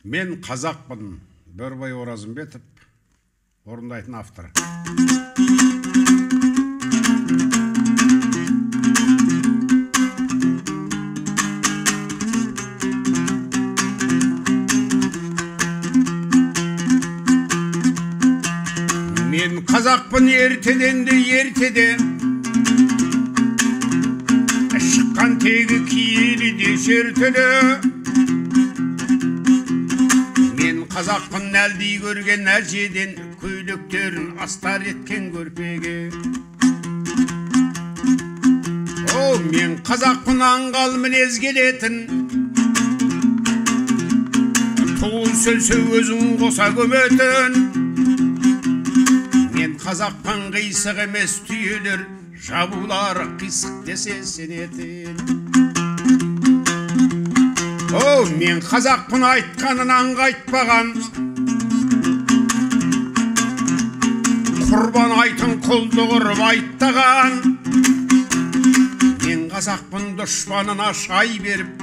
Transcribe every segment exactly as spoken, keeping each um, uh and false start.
Мен қазақпын. Бөрбай Оразымбетов, орындайтын автор. Мен қазақпын ертеден де ертеде, шыққан тегі киелі де шертеді. Мен қазақпын әлдей көрген әжеден, көйлектерін астар еткен көрпеге. О, мен қазақпын аңғал мінез келетін, туыл сөлсе өзің қоса көметін. Мен қазақпын қисық емес түйелер, жабулары қисық десе сенетін. О, мен қазақпын айтқанын қайтпаған, құрбан айтын құлды құрып айттаған. Мен қазақпын дұшпанына шай беріп,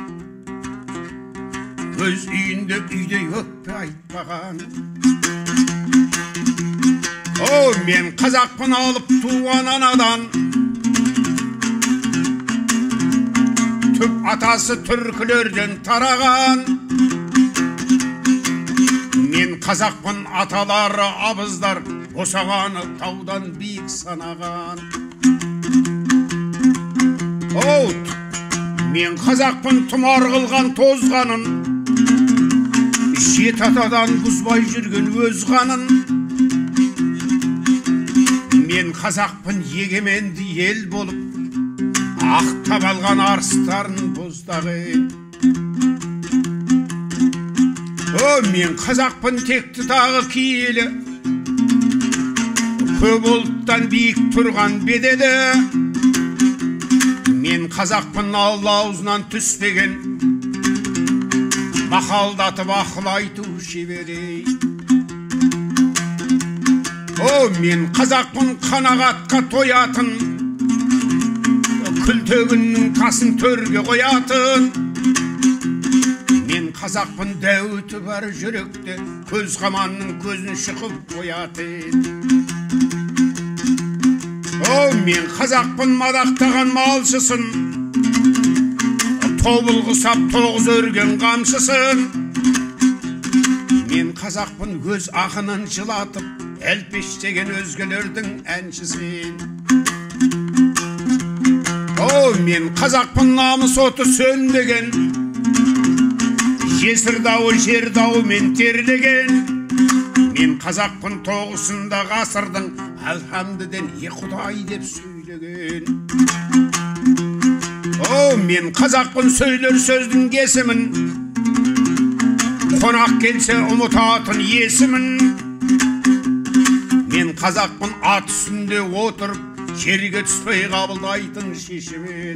өз үйінде үйде өкпе айтпаған. О, мен қазақпын алып туған анадан, түп атасы түркілерден тараған. Мен қазақпын аталары абыздар, босағаны таудан биік санаған. О, мен қазақпын тұмар қылған тозғанын, жет атадан бұзбай жүрген өз қанын. Мен қазақпын егеменді ел болып, ақтап алған арыстарын боздағын. О, мен қазақпын текті тағы киелі, көп ұлттан биік тұрған беделі. Мен қазақпын алла аузынан түспеген, мақалдатып ақыл айту шебері. О, мен қазақпын қанағатқа тоятын, күлтегіннің тасын төрге қоятын. Мен қазақпын дәуіті бар жүректе, көз қаманның көзін шықып қоятын. О, мен қазақпын мадақтаған малшысын, тобыл құсап тоғыз өрген қамшысын. Мен қазақпын өз ақынын жылатып, әлпештеген өзгелердің әншісін. О, мен қазақпын намыс оты сөнбеген, жесір дауы жер дауымен терлеген. Мен қазақпын тоғысында ғасырдың әлхамдыден е құдай деп сөйлеген. О, мен қазақпын сөйлер сөздің кесімін, қонақ келсе ұмытатын есімін. Мен қазақпын ат үстінде отырып, жерге түспей қабылдайтын шешімін.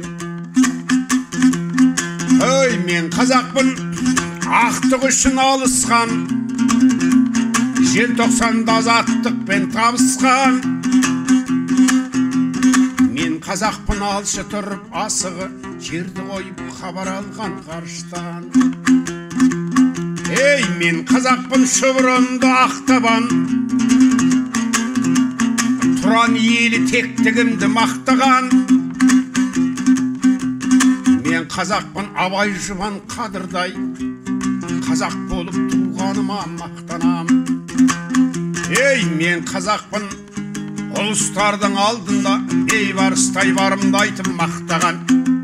Ой, мен қазақпын ақтық үшін алысқан, желтоқсанда азаттықпен табысқан. Мен қазақпын алшы тұрып асығы, жерді қойып хабар алған ғарыштан. Ей, мен қазақпын шұбырынды ақтабан, тұран елі тектігімді мақтаған. Мен қазақпын абай жұбан қадырдай, қазақ болып туғаныма мақтанам. Ей, мен қазақпын ұлыстардың алдында, бейбарыстай барымды айтып мақтаған.